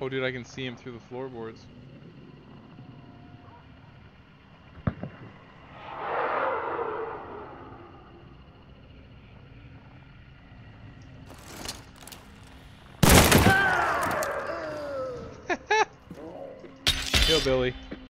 Oh, dude, I can see him through the floorboards. Hillbilly.